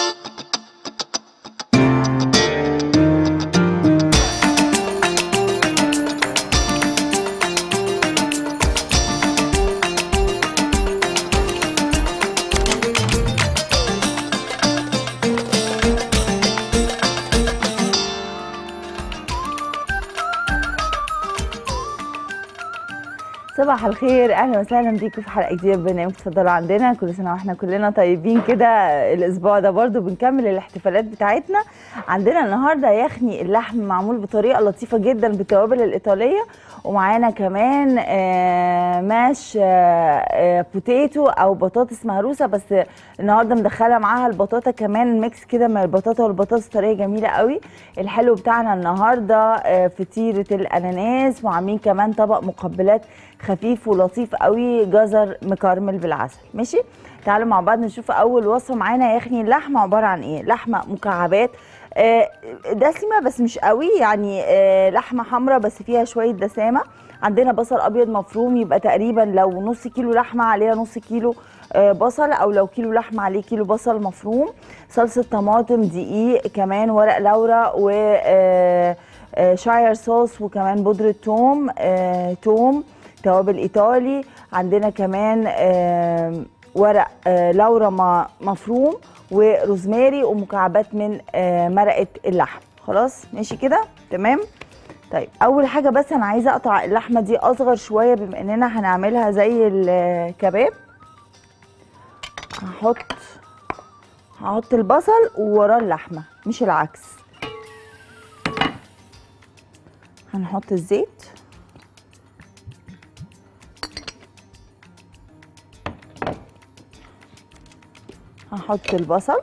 صباح الخير، اهلا وسهلا بيكم في حلقه جديده من برنامج اتفضلوا عندنا. كل سنه واحنا كلنا طيبين كده. الاسبوع ده برضو بنكمل الاحتفالات بتاعتنا. عندنا النهارده يخني اللحم معمول بطريقه لطيفه جدا بالتوابل الايطاليه، ومعانا كمان ماش بوتيتو او بطاطس مهروسه، بس النهارده مدخله معاها البطاطا كمان، ميكس كده من البطاطا والبطاطس، طريقه جميله قوي. الحلو بتاعنا النهارده فطيره الاناناس، وعاملين كمان طبق مقبلات خفيف ولطيف قوي، جزر مكرمل بالعسل. ماشي، تعالوا مع بعض نشوف اول وصفه معانا. يخني اللحمه عباره عن ايه؟ لحمه مكعبات دسمه بس مش قوي، يعني لحمه حمراء بس فيها شويه دسامه. عندنا بصل ابيض مفروم، يبقى تقريبا لو نص كيلو لحمه عليها نص كيلو بصل، او لو كيلو لحمه عليه كيلو بصل مفروم. صلصه طماطم، دقيق، كمان ورق لورا و شاير صوص، وكمان بودره ثوم، ثوم، توابل ايطالي. عندنا كمان ورق لورا مفروم، وروزماري، ومكعبات من مرقه اللحم. خلاص ماشي كده تمام. طيب اول حاجه بس انا عايزه اقطع اللحمه دي اصغر شويه، بما اننا هنعملها زي الكباب. هحط البصل ووراه اللحمه مش العكس. هنحط الزيت، هحط البصل،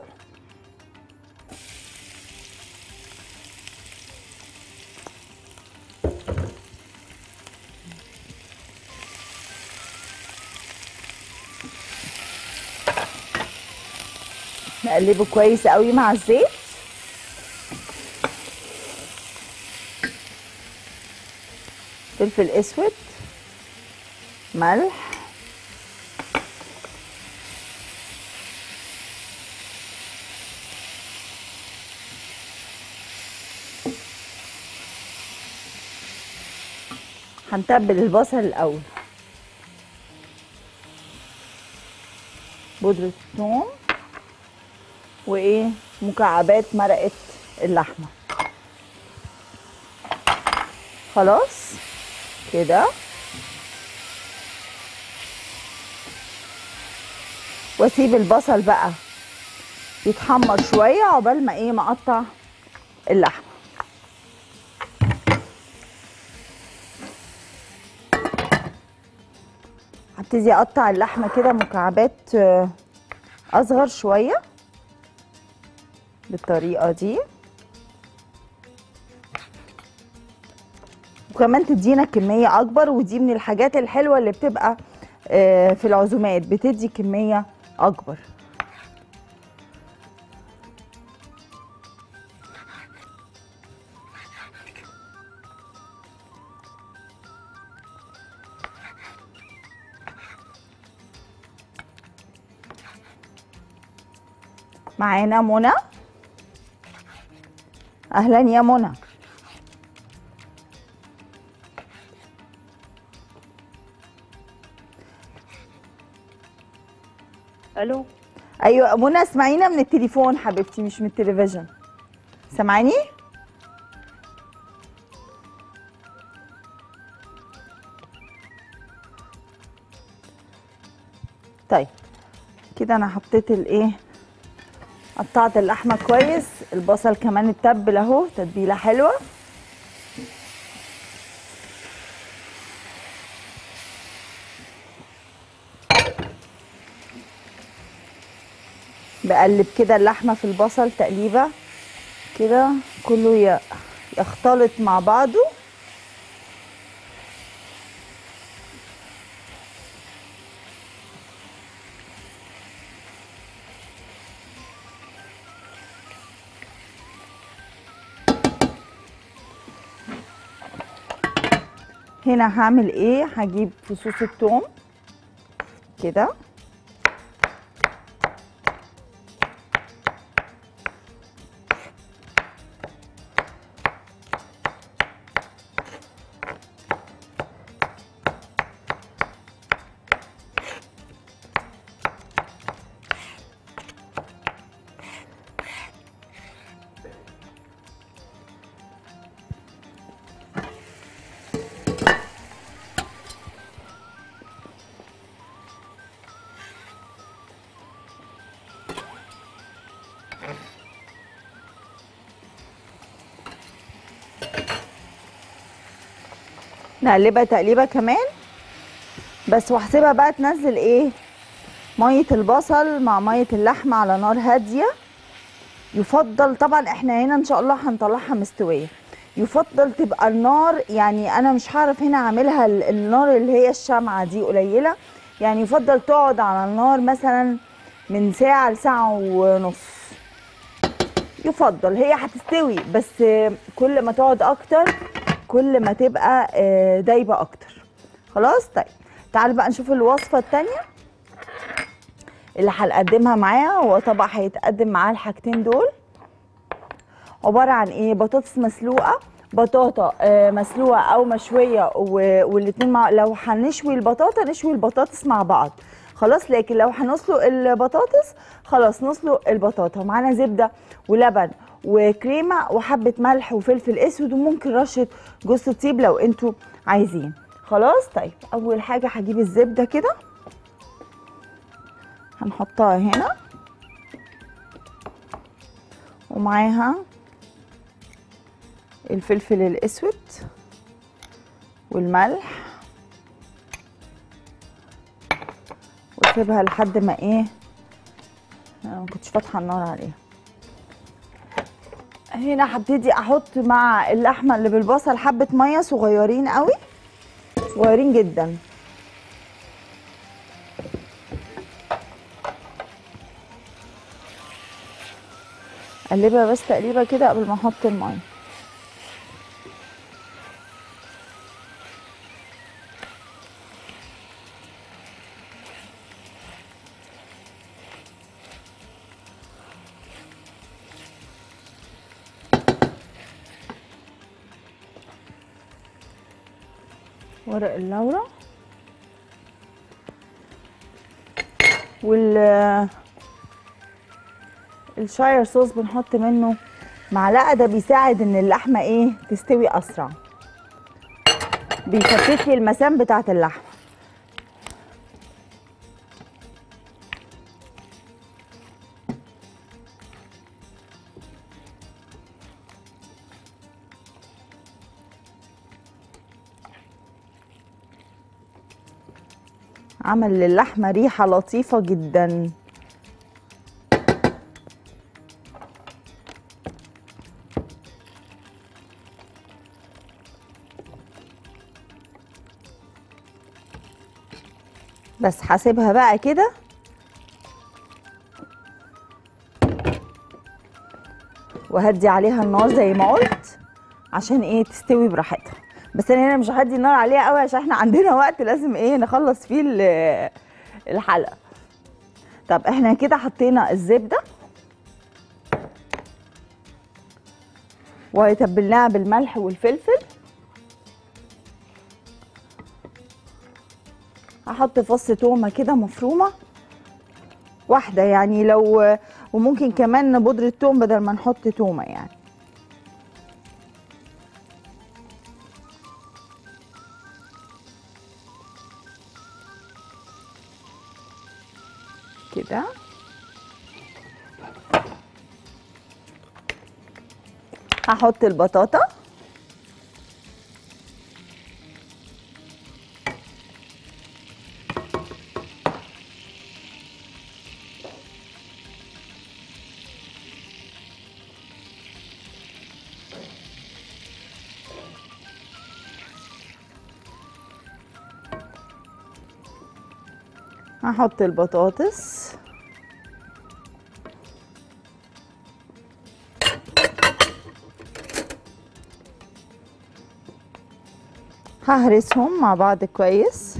نقلبه كويس قوي مع الزيت. فلفل اسود، ملح، هنتبل البصل الاول، بودرة ثوم، وايه، مكعبات مرقة اللحمة. خلاص كده، واسيب البصل بقى يتحمر شوية عقبال ما ايه، ما اقطع اللحمة. هبتدي اقطع اللحمة كده مكعبات اصغر شوية بالطريقة دي، وكمان تدينا كمية اكبر. ودي من الحاجات الحلوة اللي بتبقى في العزومات، بتدي كمية اكبر. معانا منى. اهلا يا منى. الو. ايوه منى، اسمعينا من التليفون حبيبتي مش من التلفزيون. سامعاني؟ طيب كده انا حطيت الايه، قطعت اللحمه كويس، البصل كمان اتبل اهو تتبيله حلوه. بقلب كده اللحمه في البصل تقليبه كده، كله يختلط مع بعضه. هنا هعمل ايه، هجيب فصوص الثوم كده، نقلبها تقليبه كمان بس، وهسيبها بقى تنزل ايه ميه البصل مع ميه اللحمه على نار هاديه. يفضل طبعا احنا هنا ان شاء الله هنطلعها مستويه، يفضل تبقى النار، يعني انا مش هعرف هنا اعملها النار اللي هي الشمعه دي قليله، يعني يفضل تقعد على النار مثلا من ساعه لساعه ونص. يفضل هي هتستوي بس كل ما تقعد اكتر كل ما تبقى دايبه اكتر. خلاص طيب تعالوا بقى نشوف الوصفه التانيه اللي هنقدمها معاها. هو طبق هيتقدم معاه الحاجتين دول، عباره عن ايه؟ بطاطس مسلوقه، بطاطا مسلوقه او مشويه والاتنين مع، لو هنشوي البطاطا نشوي البطاطس مع بعض خلاص، لكن لو هنسلق البطاطس خلاص نسلق البطاطا. معانا زبده ولبن وكريمه وحبه ملح وفلفل اسود وممكن رشه جوز الطيب لو انتوا عايزين. خلاص طيب اول حاجه هجيب الزبده كده هنحطها هنا، ومعاها الفلفل الاسود والملح، واسيبها لحد ما ايه، انا ما كنتش فاتحه النار عليها. هنا هبتدي احط مع اللحمه اللي بالبصل حبه ميه صغيرين قوي، صغيرين جدا. اقلبها بس تقليبه كده قبل ما احط الميه. ورق اللورا الشاير صوص بنحط منه معلقه، ده بيساعد ان اللحمه ايه تستوي اسرع، بيخفف لي المسام بتاعه اللحمه. عمل للحمه ريحه لطيفه جدا. بس هسيبها بقى كده وهدي عليها النار زي ما قلت عشان ايه تستوي براحتها. بس انا هنا مش هدي النار عليها قوي عشان احنا عندنا وقت لازم ايه نخلص فيه الحلقه. طب احنا كده حطينا الزبده وتبلناها بالملح والفلفل. هحط فص تومه كده مفرومه واحده يعني، لو وممكن كمان بودره توم بدل ما نحط تومه يعني. كده هحط البطاطا هحط البطاطس ههرسهم مع بعض كويس.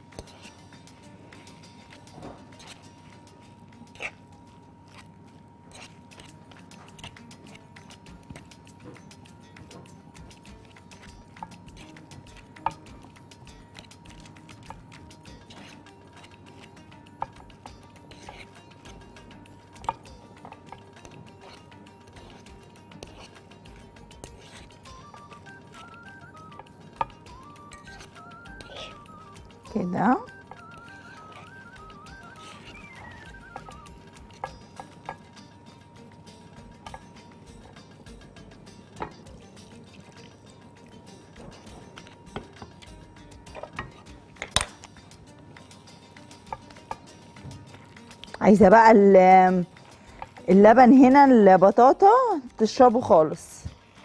كده عايزه بقى اللبن هنا البطاطا تشربه خالص.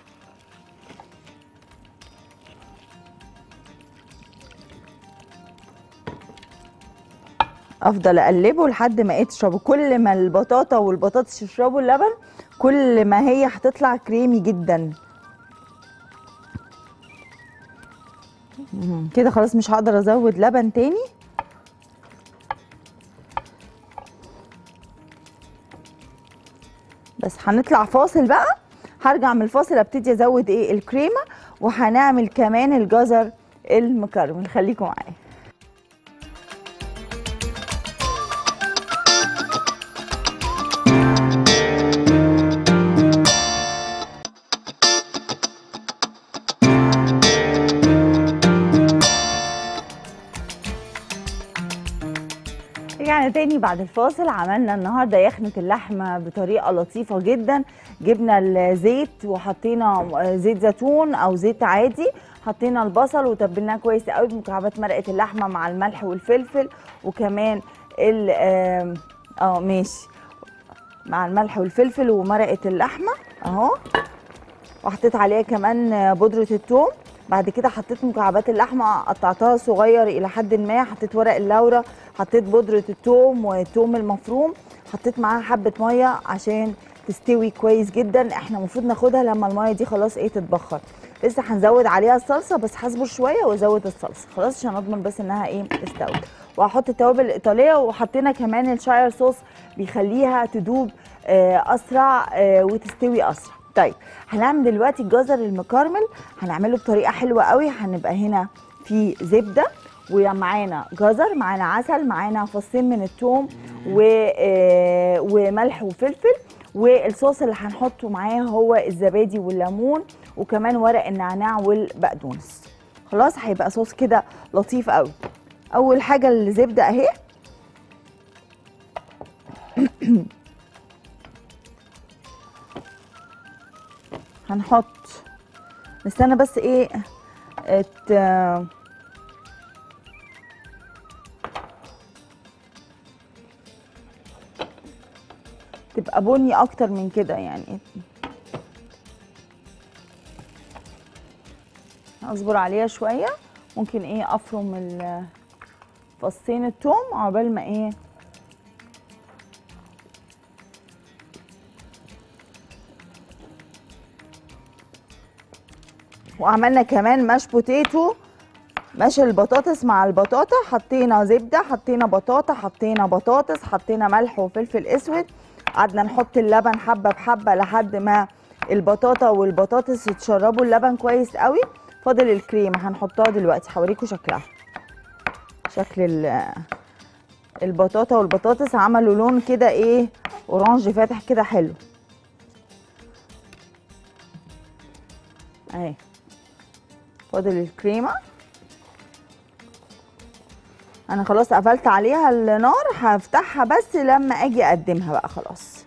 افضل اقلبه لحد ما ايه تشربه. كل ما البطاطا والبطاطس يشربوا اللبن كل ما هي هتطلع كريمي جدا. كده خلاص مش هقدر ازود لبن تاني. بس هنطلع فاصل بقى، هرجع من الفاصل ابتدي ازود ايه الكريمه، وهنعمل كمان الجزر المكرمل. خليكم معايا. رجعنا تاني بعد الفاصل. عملنا النهارده يخنة اللحمة بطريقة لطيفة جدا. جبنا الزيت وحطينا زيت زيتون او زيت عادي، حطينا البصل وتبلناه كويس قوي بمكعبات مرقة اللحمة مع الملح والفلفل، وكمان ماشي مع الملح والفلفل ومرقة اللحمة اهو، وحطيت عليها كمان بودرة الثوم. بعد كده حطيت مكعبات اللحمه قطعتها صغير الى حد ما، حطيت ورق اللورة، حطيت بودره الثوم والثوم المفروم، حطيت معاها حبه ميه عشان تستوي كويس جدا. احنا المفروض ناخدها لما الميه دي خلاص ايه تتبخر. لسه هنزود عليها الصلصه بس هصبر شويه وازود الصلصه خلاص عشان اضمن بس انها ايه استوت. وهحط التوابل الايطاليه، وحطينا كمان الشاير صوص بيخليها تدوب اسرع وتستوي اسرع. طيب هنعمل دلوقتي الجزر المكرمل، هنعمله بطريقه حلوه قوي. هنبقى هنا في زبده ومعانا جزر، معانا عسل، معانا فصين من الثوم وملح وفلفل، والصوص اللي هنحطه معاه هو الزبادي والليمون وكمان ورق النعناع والبقدونس. خلاص هيبقى صوص كده لطيف قوي. اول حاجه الزبده اهي هنحط، نستنى بس ايه تبقى بني اكتر من كده يعني. اصبر عليها شويه، ممكن ايه افرم فصين الثوم عقبال ما ايه وعملنا كمان ماش بوتيتو، ماشي البطاطس مع البطاطا. حطينا زبده، حطينا بطاطا، حطينا بطاطس، حطينا ملح وفلفل اسود، قعدنا نحط اللبن حبه بحبه لحد ما البطاطا والبطاطس يتشربوا اللبن كويس قوي. فاضل الكريمه هنحطها دلوقتي، هوريكم شكلها. شكل البطاطا والبطاطس عملوا لون كده ايه اورانج فاتح كده حلو اهي. فاضل الكريمه. انا خلاص قفلت عليها النار، هفتحها بس لما اجي اقدمها بقى خلاص.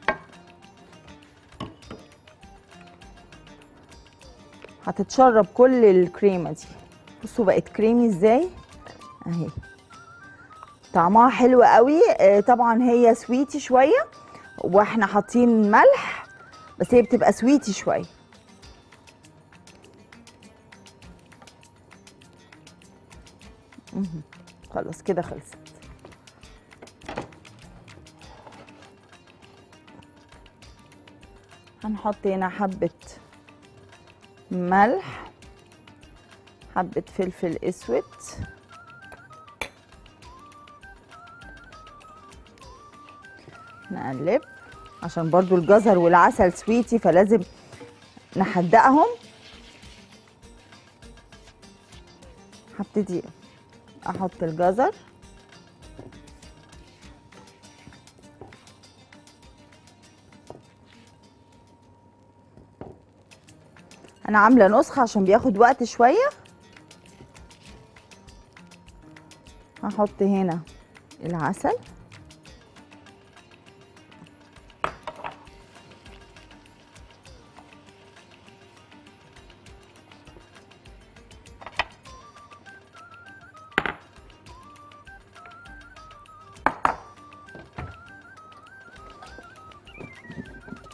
هتتشرب كل الكريمه دي. بصوا بقت كريمي ازاي اهي، طعمها حلو قوي. طبعا هي سويتي شويه واحنا حاطين ملح، بس هي بتبقى سويتي شويه. خلاص كده خلصت. هنحط هنا حبة ملح، حبة فلفل اسود، نقلب عشان برضو الجزر والعسل سويتي فلازم نحدقهم. هبتدي احط الجزر، انا عامله نسخه عشان بياخد وقت شويه. هحط هنا العسل،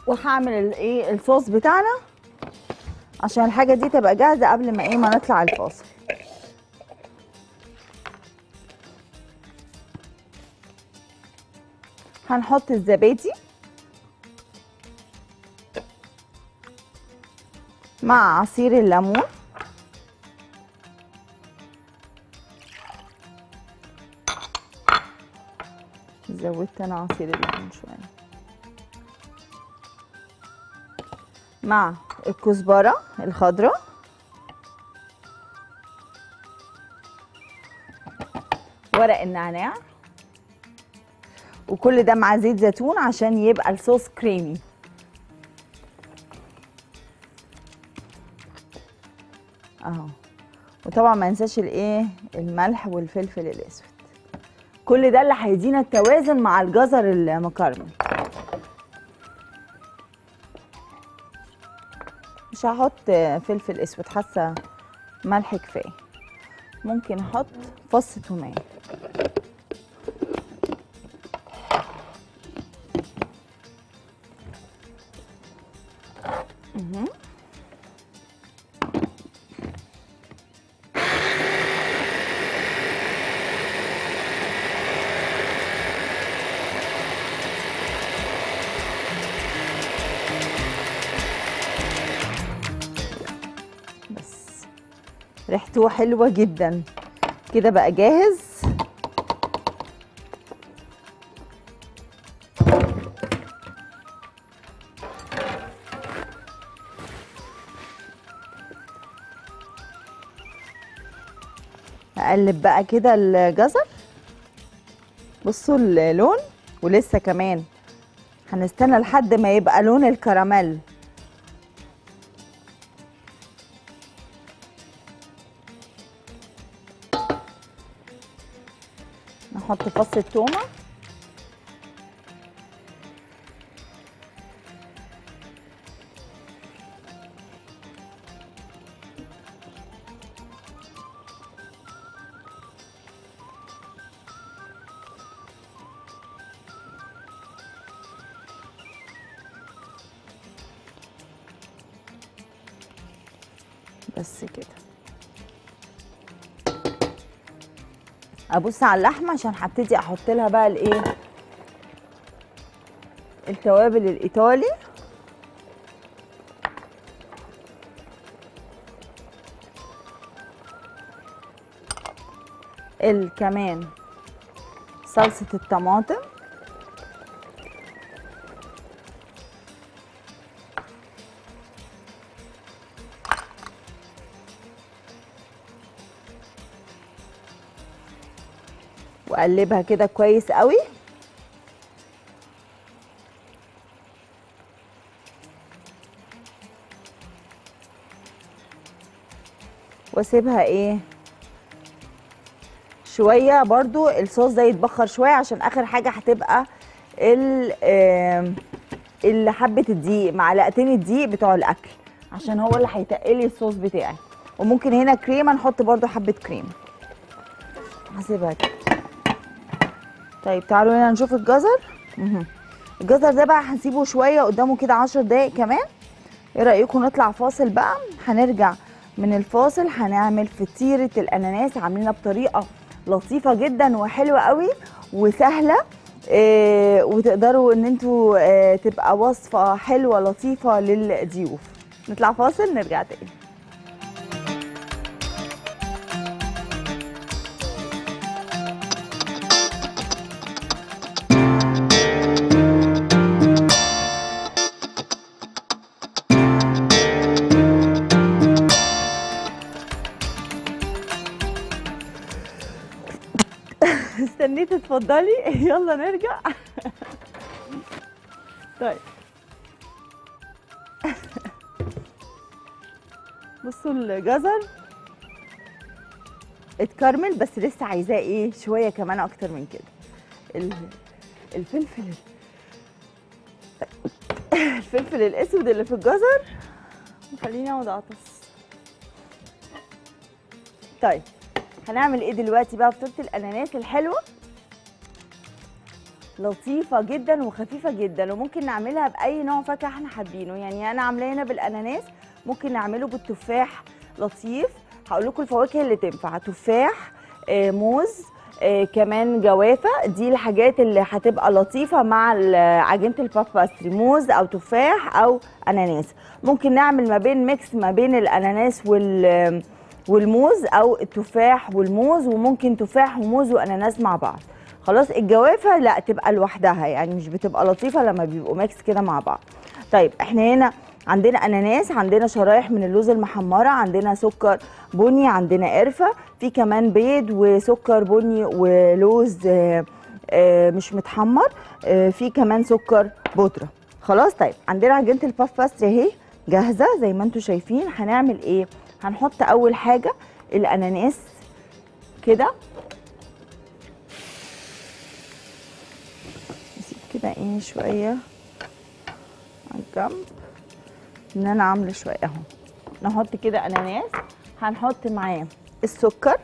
وهعمل الايه الصوص بتاعنا عشان الحاجه دي تبقى جاهزه قبل ما ما نطلع الفاصل. هنحط الزبادي مع عصير الليمون زودت انا عصير الليمون شويه مع الكزبره الخضراء ورق النعناع، وكل ده مع زيت زيتون عشان يبقى الصوص كريمي. اهو. وطبعا ما ننساش الملح والفلفل الاسود. كل ده اللي هيدينا التوازن مع الجزر المكرمل. مش هحط فلفل اسود، حاسه ملح كفايه. ممكن احط فص ثوميه. بس ريحته حلوه جدا كده، بقى جاهز. اقلب بقى كده الجزر، بصوا اللون، ولسه كمان هنستنى لحد ما يبقى لون الكراميل. نحط فص الثومه بس كده. ابص على اللحمه عشان هبتدي احط لها بقى التوابل الايطالي. كمان صلصه الطماطم، واقلبها كده كويس قوي. واسيبها شويه برضو الصوص ده يتبخر شويه، عشان اخر حاجه هتبقى حبه الدقيق، معلقتين الدقيق بتوع الاكل، عشان هو اللي هيتقلي الصوص بتاعي. وممكن هنا كريمه، نحط برضو حبه كريمه. هسيبها كده. طيب تعالوا هنا نشوف الجزر. الجزر ده بقى هنسيبه شويه قدامه كده 10 دقايق كمان. ايه رايكم نطلع فاصل بقى؟ هنرجع من الفاصل هنعمل فطيره الاناناس، عاملينها بطريقه لطيفه جدا وحلوه قوي وسهله. وتقدروا ان انتوا تبقى وصفه حلوه لطيفه للضيوف. نطلع فاصل نرجع تاني. استنيت اتفضلي. يلا نرجع. طيب بصوا الجزر اتكرمل، بس لسه عايزاه شويه كمان اكتر من كده. الفلفل الفلفل الاسود اللي في الجزر خليني اقعد اعطس. طيب هنعمل ايه دلوقتي بقى في فطيره الاناناس الحلوه؟ لطيفه جدا وخفيفه جدا، وممكن نعملها باي نوع فاكهه احنا حابينه. يعني انا عاملاه هنا بالاناناس، ممكن نعمله بالتفاح لطيف. هقول لكم الفواكه اللي تنفع: تفاح، موز، كمان جوافه. دي الحاجات اللي هتبقى لطيفه مع عجينه الباف باستري، موز او تفاح او اناناس. ممكن نعمل ما بين ميكس ما بين الاناناس والموز، او التفاح والموز، وممكن تفاح وموز واناناس مع بعض. خلاص. الجوافه لا، تبقى لوحدها، يعني مش بتبقى لطيفه لما بيبقوا ميكس كده مع بعض. طيب احنا هنا عندنا اناناس، عندنا شرايح من اللوز المحمره، عندنا سكر بني، عندنا قرفه، في كمان بيض وسكر بني ولوز مش متحمر، في كمان سكر بودره. خلاص. طيب عندنا عجينه الباف باستري اهي جاهزه زي ما انتم شايفين. هنعمل ايه؟ هنحط اول حاجه الاناناس كده، نسيب كده ايه شويه على الجنب، ان انا عامله شويه اهو. نحط كده اناناس، هنحط معاه السكر،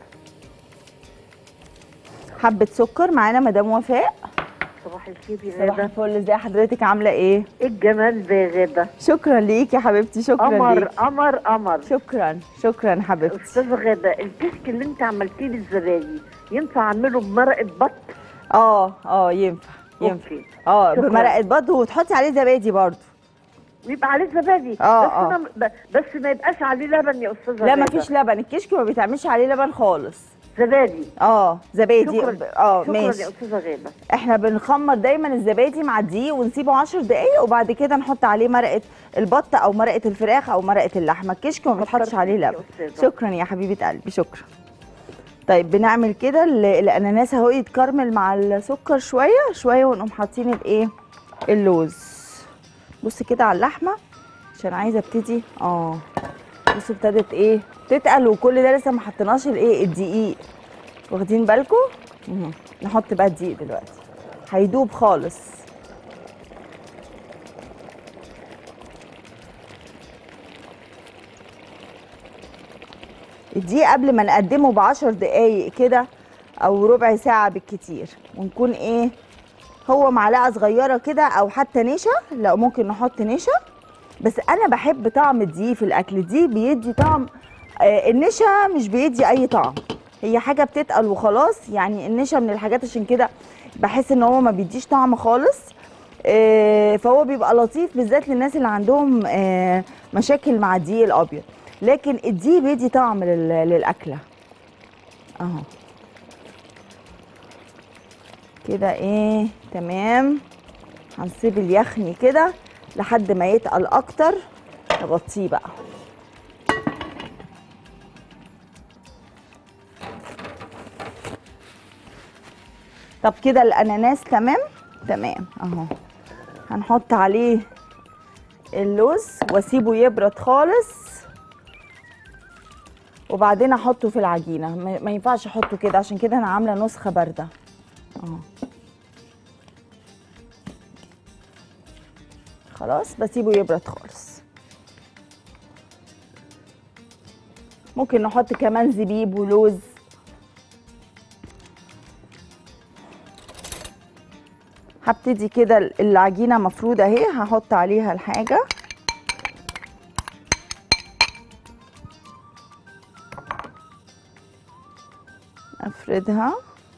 حبه سكر معانا مدام وفاء. صباح الخير يا صباح غاده. الفل، ازي حضرتك؟ عامله ايه؟ ايه الجمال ده يا غاده؟ شكرا ليك يا حبيبتي، شكرا قمر ليك. قمر قمر. شكرا حبيبتي. استاذه غاده، الكشك اللي انت عملتيه للزبادي ينفع اعمله بمرقه بط؟ ينفع. اوكي. بمرقه بط، وتحطي عليه زبادي برضو. ويبقى عليه زبادي. بس ما يبقاش عليه لبن يا استاذه لا غاده. مفيش لبن، الكشك ما بيتعملش عليه لبن خالص. زبادي. زبادي. شكرا ماشي. يا استاذه غاده. احنا بنخمر دايما الزبادي مع الدقيق ونسيبه 10 دقايق، وبعد كده نحط عليه مرقه البط او مرقه الفراخ او مرقه اللحمه. الكشك ما بيتحطش عليه لبن. شكرا يا حبيبه قلبي، شكرا. طيب بنعمل كده الاناناس اهو يتكرمل مع السكر شويه شويه، ونقوم حاطين الايه، اللوز. بصي كده على اللحمه عشان عايزه ابتدي. بصوا ابتدت ايه تتقل، وكل ده لسه ما حطيناش الايه، الدقيق. واخدين بالكم؟ نحط بقى الدقيق دلوقتي، هيدوب خالص. الدقيق قبل ما نقدمه ب10 دقايق كده او ربع ساعه بالكتير، ونكون ايه، هو معلقه صغيره كده او حتى نشا، لا ممكن نحط نشا. بس انا بحب طعم الدقيق في الاكل، دي بيدي طعم. النشا مش بيدي اي طعم، هي حاجه بتتقل وخلاص. يعني النشا من الحاجات عشان كده بحس ان هو ما بيديش طعم خالص. فهو بيبقى لطيف بالذات للناس اللي عندهم مشاكل مع الدقيق الابيض، لكن الدقيق بيدي طعم للاكله اهو كده. ايه تمام. هنسيب اليخني كده لحد ما يتقل اكتر، نغطيه بقى. طب كده الاناناس تمام اهو. هنحط عليه اللوز واسيبه يبرد خالص، وبعدين احطه في العجينه. ما ينفعش احطه كده، عشان كده انا عامله نسخه بارده اهو. خلاص بسيبه يبرد خالص. ممكن نحط كمان زبيب ولوز. هبتدي كده العجينه مفروده اهي، هحط عليها الحاجه. افردها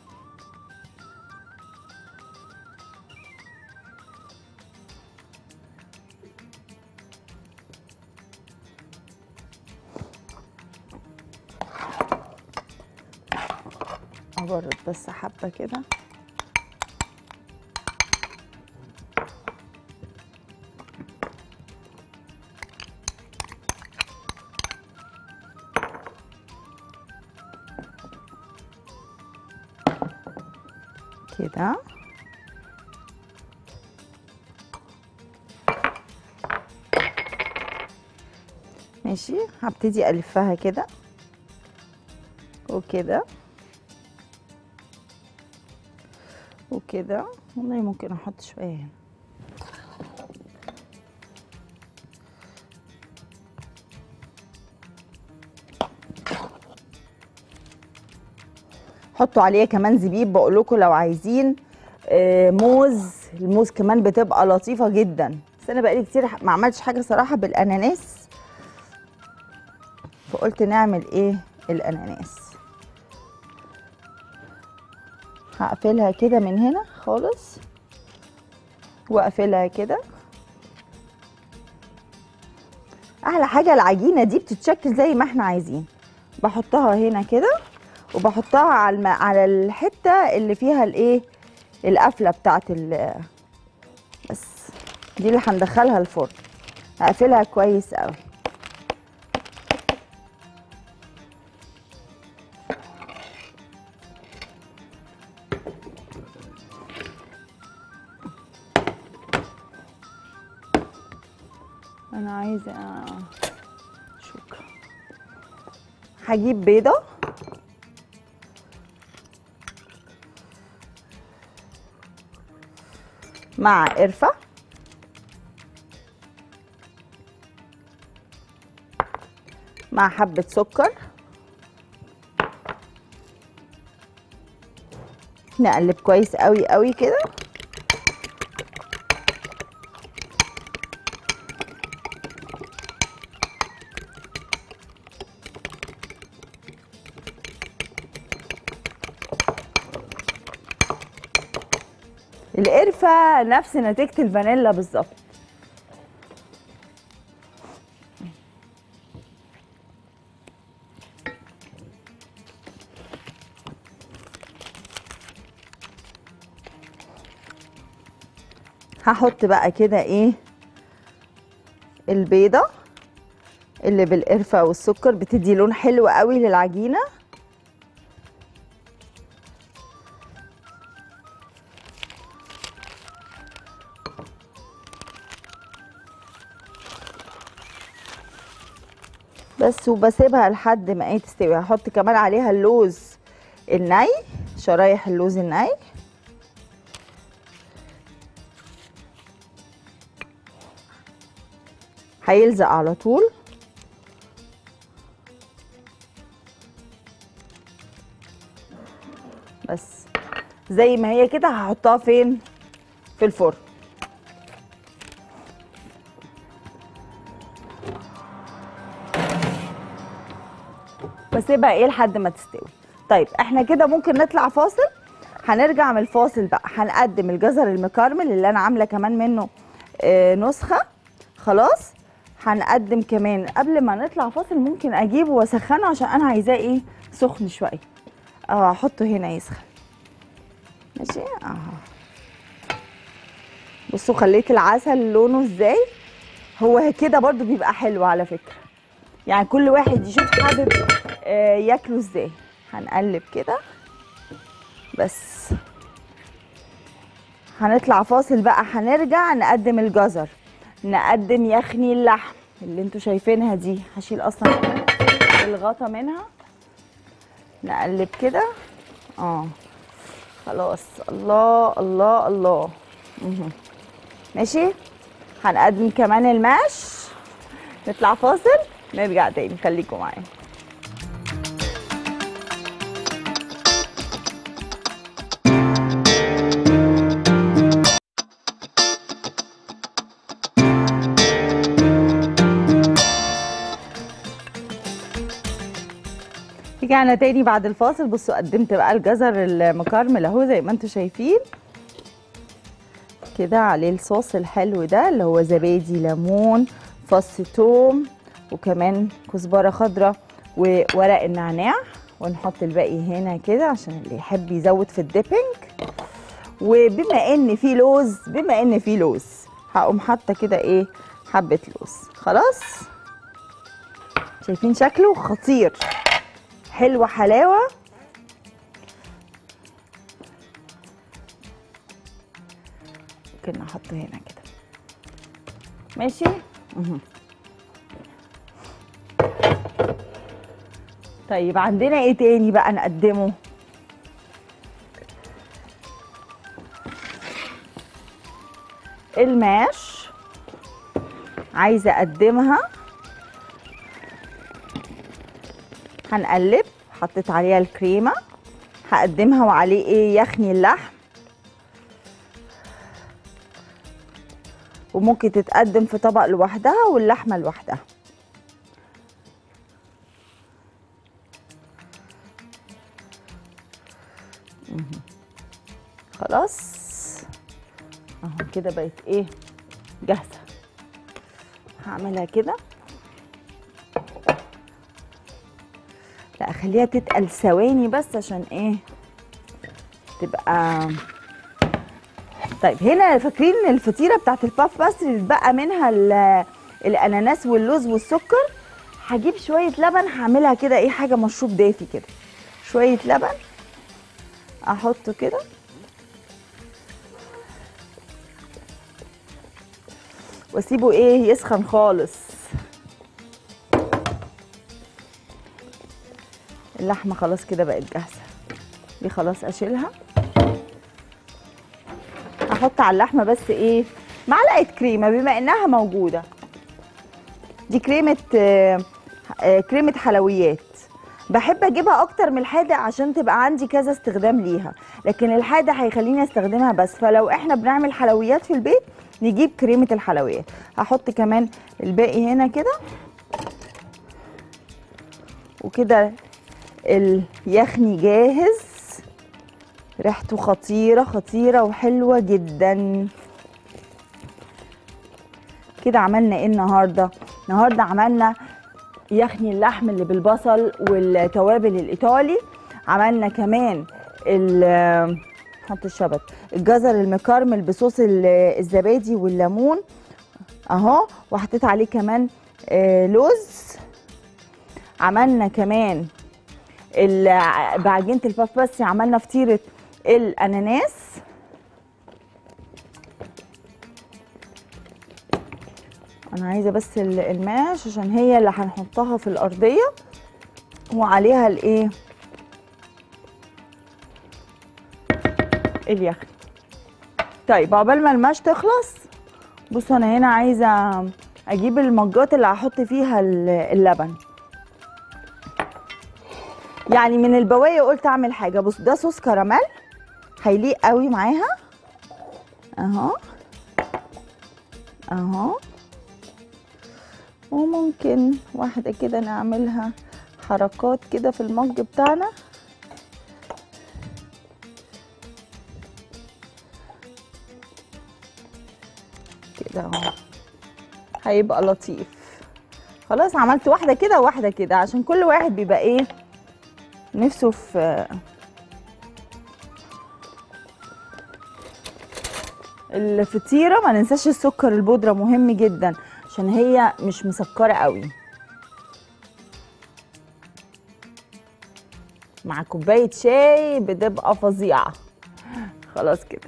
ابرد بس حبه كده. كده ماشي. هبتدي الفها كده وكده وكده. والله ممكن احط شويه هنا. حطوا عليه كمان زبيب، بقول لكم لو عايزين موز. الموز كمان بتبقى لطيفه جدا، بس انا بقالي كتير ما عملتش حاجه صراحه بالاناناس، فقلت نعمل ايه الاناناس. هقفلها كده من هنا خالص واقفلها كده. احلى حاجه العجينه دي بتتشكل زي ما احنا عايزين. بحطها هنا كده وبحطها على الحته اللي فيها الايه القفله بتاعت بس دي اللي هندخلها الفرن. هقفلها كويس قوي. انا عايزه شكرا. هجيب بيضه مع قرفه مع حبه سكر، نقلب كويس قوي قوي كده. القرفة نفس نتيجة الفانيلا بالظبط. هحط بقى كده ايه البيضة اللي بالقرفة والسكر، بتدي لون حلو قوي للعجينة. بس وبسيبها لحد ما ايه تستوي. هحط كمان عليها اللوز الني، شرايح اللوز الني. هيلزق على طول. بس زي ما هي كده هحطها فين؟ في الفرن. بسيبها ايه لحد ما تستوي. طيب احنا كده ممكن نطلع فاصل. هنرجع من الفاصل بقى هنقدم الجزر المكرمل اللي انا عامله كمان منه نسخه. خلاص هنقدم كمان. قبل ما نطلع فاصل ممكن اجيبه واسخنه عشان انا عايزاه ايه سخن شويه. احطه هنا يسخن. ماشي بصوا خليت العسل لونه ازاي. هو كده برضو بيبقى حلو على فكره، يعني كل واحد يشوف حابب ياكله ازاي. هنقلب كده بس. هنطلع فاصل بقى، هنرجع نقدم الجزر، نقدم يخني اللحم اللي انتوا شايفينها دي. هشيل اصلا الغطا منها. نقلب كده خلاص. الله الله الله. ماشي. هنقدم كمان الماش. نطلع فاصل نرجع تاني، خليكم معايا. رجعنا تاني بعد الفاصل. بصوا قدمت بقى الجزر المكرمل اهو زي ما انتم شايفين كده، عليه الصوص الحلو ده اللي هو زبادي ليمون فص ثوم وكمان كزبره خضراء وورق النعناع. ونحط الباقي هنا كده عشان اللي يحب يزود في الديبنج. وبما ان في لوز هقوم حاطه كده ايه حبه لوز. خلاص شايفين شكله خطير حلوه حلاوه. ممكن نحطه هنا كده. ماشي. طيب عندنا ايه تاني بقى نقدمه؟ الماش عايزه اقدمها. هنقلب. حطيت عليها الكريمه. هقدمها وعليه ايه يخني اللحم. وممكن تتقدم في طبق لوحدها واللحمه لوحدها. خلاص اهو كده بقت ايه جاهزه. هعملها كده، لا اخليها تتقل ثواني بس عشان ايه تبقى. طيب هنا فاكرين الفطيره بتاعت الباف باستري اللي اتبقى منها الاناناس واللوز والسكر؟ هجيب شويه لبن، هعملها كده ايه حاجه مشروب دافي كده. شويه لبن احطه كده واسيبه ايه يسخن خالص. اللحمه خلاص كده بقت جاهزه، دي خلاص اشيلها. هحط على اللحمه بس ايه معلقه كريمه بما انها موجوده. دي كريمه حلويات، بحب اجيبها اكتر من الحادق عشان تبقى عندي كذا استخدام ليها، لكن الحادق هيخليني استخدمها بس. فلو احنا بنعمل حلويات في البيت نجيب كريمه الحلويات. هحط كمان الباقي هنا كده وكده. اليخني جاهز، ريحته خطيره خطيره وحلوه جدا. كده عملنا ايه النهارده؟ النهارده عملنا يخني اللحم اللي بالبصل والتوابل الايطالي. عملنا كمان حط الشبت، الجزر المكرمل بصوص الزبادي والليمون اهو، وحطيت عليه كمان لوز. عملنا كمان بعجينه الباف باستري عملنا فطيره الاناناس. انا عايزه بس الماش عشان هي اللي هنحطها في الارضيه وعليها الايه اليخني. طيب عقبال ما الماش تخلص، بصوا انا هنا عايزه اجيب المجات اللي هحط فيها اللبن. يعني من البواقي قلت اعمل حاجه. بص ده صوص كراميل هيليق قوي معاها اهو اهو. وممكن واحده كده نعملها حركات كده في المج بتاعنا كده اهو، هيبقى لطيف. خلاص عملت واحده كده وواحده كده عشان كل واحد بيبقى ايه نفسه في الفطيره. ما ننساش السكر البودره مهم جدا عشان هي مش مسكره قوي. مع كوبايه شاي بتبقى فظيعه. خلاص كده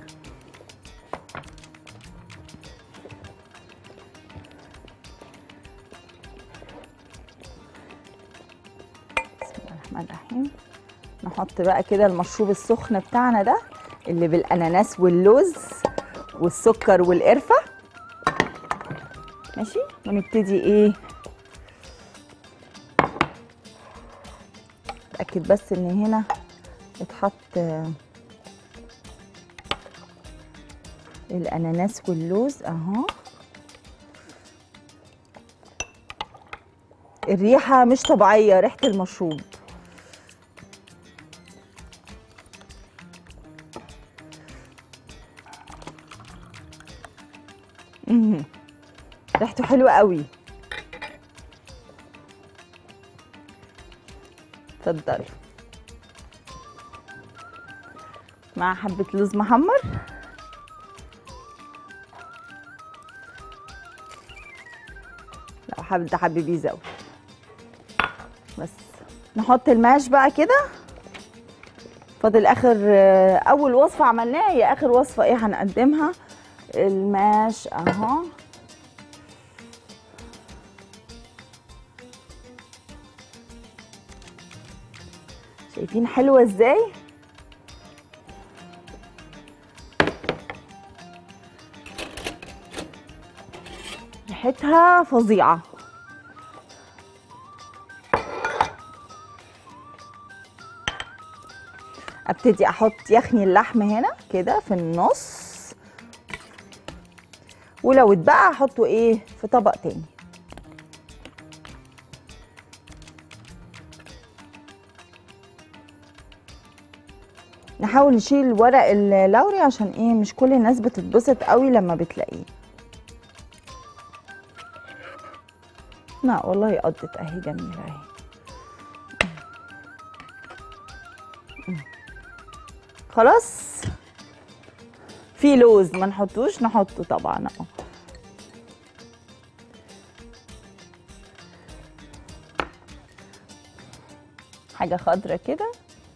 بسم الله الرحمن الرحيم. نحط بقى كده المشروب السخن بتاعنا ده اللي بالاناناس واللوز والسكر والقرفه ماشي. ونبتدي ايه اتاكد بس ان هنا اتحط الاناناس واللوز اهو. الريحه مش طبيعيه، ريحه المشروب. ريحته حلوه قوي. اتفضلي مع حبه لوز محمر. لو حابب تحببيه زود. بس نحط الماش بقى كده. فاضل اخر اول وصفه عملناها هي اخر وصفه ايه هنقدمها. الماش اهو. شايفين حلوه ازاي؟ ريحتها فظيعه. ابتدي احط يخني اللحم هنا كده في النص، ولو اتبقى هحطه ايه في طبق تاني. نحاول نشيل ورق اللوري عشان ايه مش كل الناس بتتبسط قوي لما بتلاقيه. لا والله قضت اهي جميله اهي. خلاص في لوز ما نحطوش، نحطه طبعا اهو. حاجه خضرة كده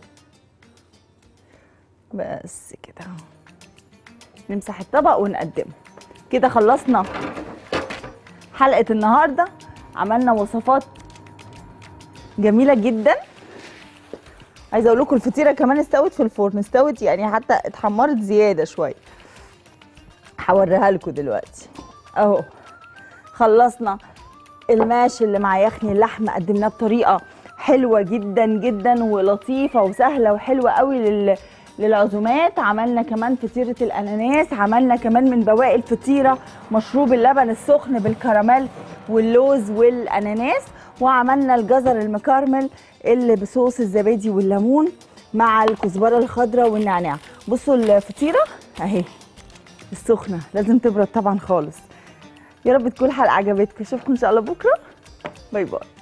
بس كده اهو. نمسح الطبق ونقدمه كده. خلصنا حلقه النهارده، عملنا وصفات جميله جدا. عايزه اقول لكم الفطيره كمان استوت في الفرن، استوت يعني حتى اتحمرت زياده شويه. هوريها لكم دلوقتي اهو. خلصنا الماش اللي مع يخني اللحم، قدمناه بطريقه حلوه جدا جدا ولطيفه وسهله وحلوه قوي للعزومات. عملنا كمان فطيره الاناناس، عملنا كمان من بواقي الفطيره مشروب اللبن السخن بالكراميل واللوز والاناناس، وعملنا الجزر المكرمل اللي بصوص الزبادي والليمون مع الكزبره الخضراء والنعناع. بصوا الفطيره اهي السخنه، لازم تبرد طبعا خالص. يا رب تكون الحلقه عجبتكم، اشوفكم ان شاء الله بكره. باي باي.